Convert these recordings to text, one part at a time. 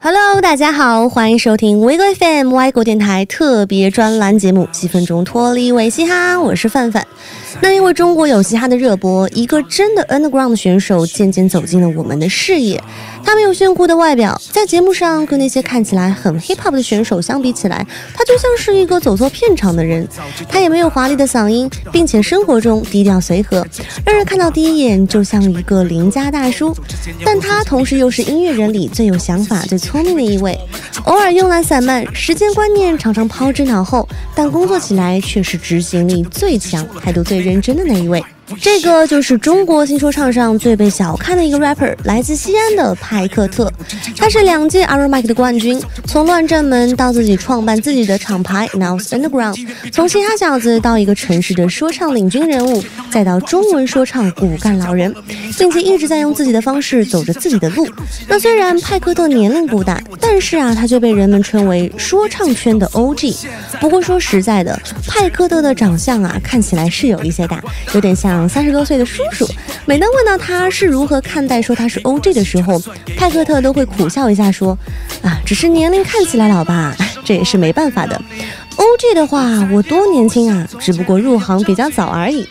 Hello， 大家好，欢迎收听维格 FM 外国电台特别专栏节目《7分钟脱离伪嘻哈》，我是范范。那因为中国有嘻哈的热播，一个真的 underground 的选手渐渐走进了我们的视野。他没有炫酷的外表，在节目上跟那些看起来很 hip hop 的选手相比起来，他就像是一个走错片场的人。他也没有华丽的嗓音，并且生活中低调随和，让人看到第一眼就像一个邻家大叔。但他同时又是音乐人里最有想法、最聪明的一位，偶尔慵懒散漫，时间观念常常抛之脑后，但工作起来却是执行力最强、态度最认真的那一位。这个就是中国新说唱上最被小看的一个 rapper， 来自西安的派克特。他是2届 Iron Mic 的冠军，从乱战门到自己创办自己的厂牌 Now's Underground， 从嘻哈小子到一个城市的说唱领军人物，再到中文说唱骨干老人，并且一直在用自己的方式走着自己的路。那虽然派克特年龄不大，但是他却被人们称为说唱圈的 OG。不过说实在的，派克特的长相看起来是有一些大，有点像30多岁的叔叔。每当问到他是如何看待说他是 OG 的时候，派克特都会苦笑一下说只是年龄看起来老吧，这也是没办法的。OG 的话，我多年轻只不过入行比较早而已。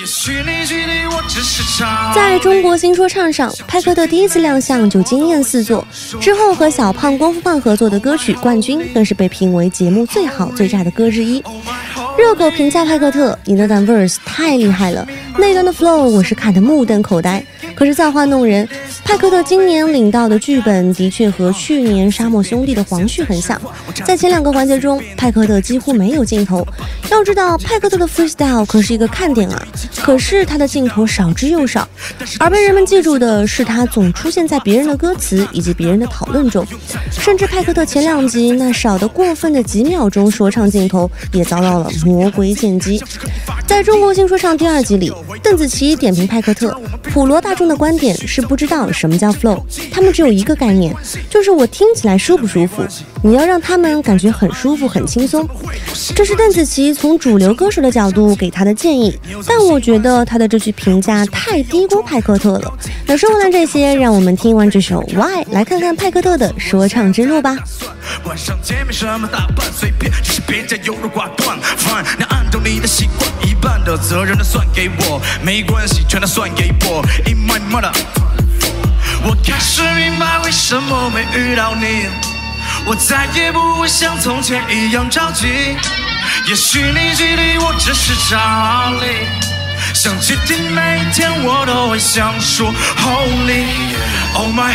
在中国新说唱上，派克特第一次亮相就惊艳四座，之后和小胖功夫胖合作的歌曲《冠军》更是被评为节目最好最炸的歌之一。热狗评价派克特：“你那段 verse 太厉害了，那段的 flow 我是看得目瞪口呆。”可是造化弄人，派克特今年领到的剧本的确和去年沙漠兄弟的黄旭很像。在前2个环节中，派克特几乎没有镜头。要知道，派克特的 freestyle 可是一个看点可是他的镜头少之又少，而被人们记住的是他总出现在别人的歌词以及别人的讨论中。甚至派克特前2集那少得过分的几秒钟说唱镜头也遭到了魔鬼剪辑。在中国新说唱第2集里，邓紫棋点评派克特，普罗大众的观点是不知道什么叫 flow， 他们只有一个概念，就是我听起来舒不舒服，你要让他们感觉很舒服很轻松。这是邓紫棋从主流歌手的角度给他的建议，但我觉得他的这句评价太低估派克特了。那说完了这些，让我们听完这首 Why， 来看看派克特的说唱之路吧。 晚上见面什么打扮随便，只是别再优柔寡断。Fine， 那按照你的习惯，一半的责任都算给我，没关系，全都算给我。In my mother， 我开始明白为什么没遇到你，我再也不会像从前一样着急。也许你距离我只是差离，想去听每天我都会想说 Holy，Oh my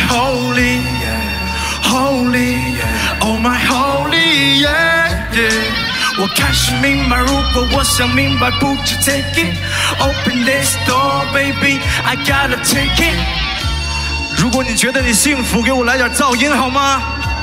Holy。Holy，Oh my holy， 我开始明白，如果我想明白，不止 take it，Open this door baby， I gotta take it。 如果你觉得你幸福，给我来点噪音好吗？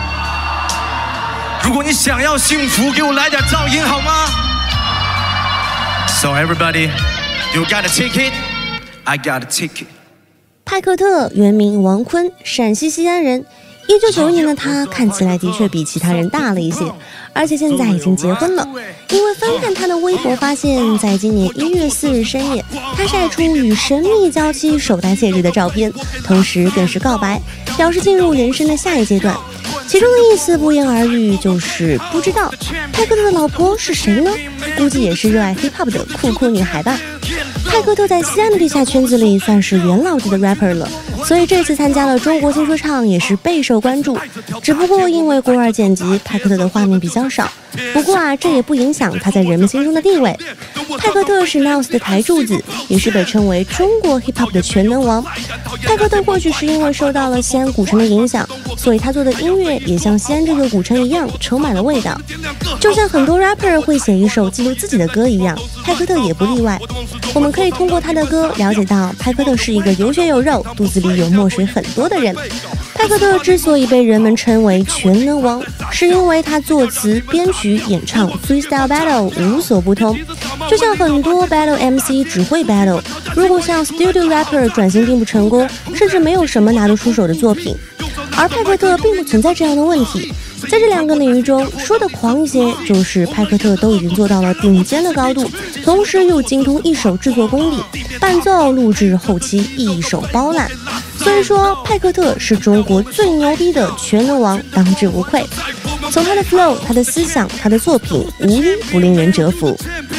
如果你想要幸福，给我来点噪音好吗？ So everybody， you gotta take it，I gotta take it。 派克特原名王坤，陕西西安人。1991年的他看起来的确比其他人大了一些，而且现在已经结婚了。因为翻看他的微博发现，在今年1月4日深夜，他晒出与神秘娇妻手戴戒指的照片，同时更是告白，表示进入人生的下一阶段。其中的意思不言而喻，就是不知道派克特的老婆是谁呢？估计也是热爱 hip hop 的酷酷女孩吧。派克特在西安的地下圈子里算是元老级的 rapper 了，所以这次参加了中国新说唱也是备受关注。只不过因为国外剪辑，派克特的画面比较少。不过这也不影响他在人们心中的地位。派克特是 Now's 的台柱子，也是被称为中国 hip hop 的全能王。派克特或许是因为受到了西安古城的影响，所以他做的音乐也像西安这个古城一样充满了味道。就像很多 rapper 会写一首记录自己的歌一样，派克特也不例外。我们可以通过他的歌了解到，派克特是一个有血有肉、肚子里有墨水很多的人。派克特之所以被人们称为全能王，是因为他作词、编曲、演唱 freestyle battle 无所不通。就像很多 battle MC 只会 battle， 如果像 studio rapper 转型并不成功，甚至没有什么拿得出手的作品。而派克特并不存在这样的问题。在这2个领域中，说的狂一些，就是派克特都已经做到了顶尖的高度，同时又精通一手制作功力，伴奏、录制、后期一手包揽。 所以说派克特是中国最牛逼的全能王，当之无愧。从他的 flow、他的思想、他的作品，无一不令人折服。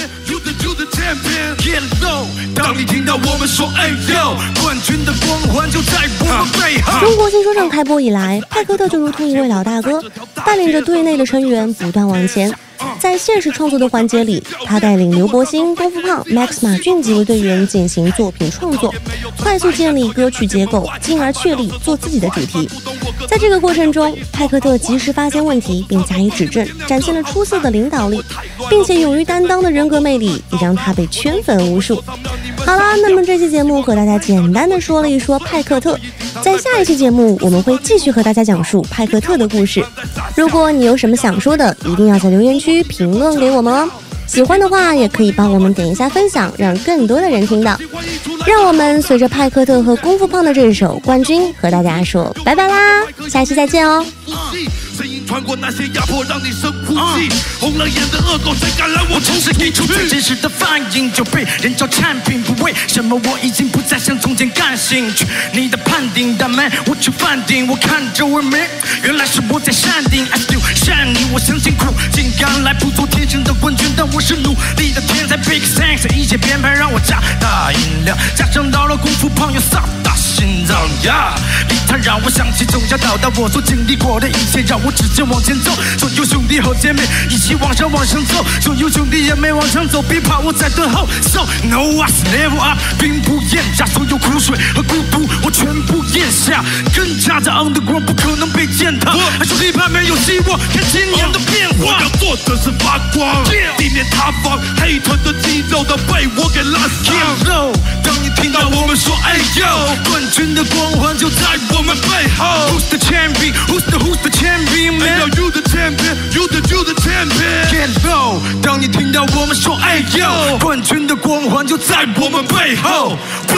当你听到我们说哎呦，冠军的光环就在我们背后。 中国新说唱开播以来，派克特就如同一位老大哥，带领着队内的成员不断往前。在现实创作的环节里，他带领刘柏辛、功夫胖、Max 马俊几位队员进行作品创作，快速建立歌曲结构，进而确立做自己的主题。在这个过程中，派克特及时发现问题并加以指正，展现了出色的领导力，并且勇于担当的人格魅力，也让他被圈粉无数。好啦，那么这期节目和大家简单的说了一说派克特，在下一期节目我们会继续和大家讲述派克特的故事。如果你有什么想说的，一定要在留言区评论给我们哦。喜欢的话也可以帮我们点一下分享，让更多的人听到。让我们随着派克特和功夫胖的这一首《冠军》和大家说拜拜啦，下期再见哦。 声音穿过那些压迫，让你深呼吸。红了眼的恶狗，谁敢让我从实给出最真实的反应，就被人叫产品。不为什么我已经不再像从前感兴趣。你的判定，但没我去判定。我看着我没，原来是我在闪电。I still shining，我相信苦尽甘来，不做天生的冠军，但我是努力的天才。Big thanks， 一切编排让我加大音量，加上到了功夫胖，有撒大心脏呀。离他让我想起从小到大我所经历过的一切，让我直接往前走。所有兄弟和姐妹一起往上走，所有兄弟也没往上走，别怕我在等候。So no I never up， 并不咽下所有苦水和孤独，我全部咽下。更加的 underground 不可能被践踏，还说地盘没有希望，看今年的变化。我要做的是发光，地面塌方，黑臀的肌肉都被我给拉伤。当你听到我们说哎呦，冠军的光环就在我们背后。Who's the champion? Who's the champion? Man, you the champion, you the champion. Get low， 当你听到我们说哎呦，冠军的光环就在我们背后。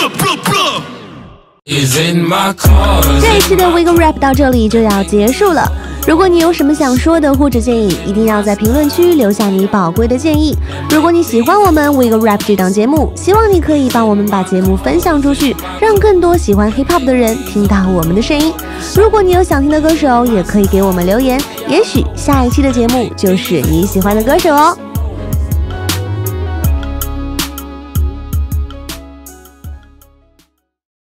这一期的 Wiggle Rap 到这里就要结束了。如果你有什么想说的或者建议，一定要在评论区留下你宝贵的建议。如果你喜欢我们 Wiggle Rap 这档节目，希望你可以帮我们把节目分享出去，让更多喜欢 Hip Hop 的人听到我们的声音。如果你有想听的歌手，也可以给我们留言，也许下一期的节目就是你喜欢的歌手哦。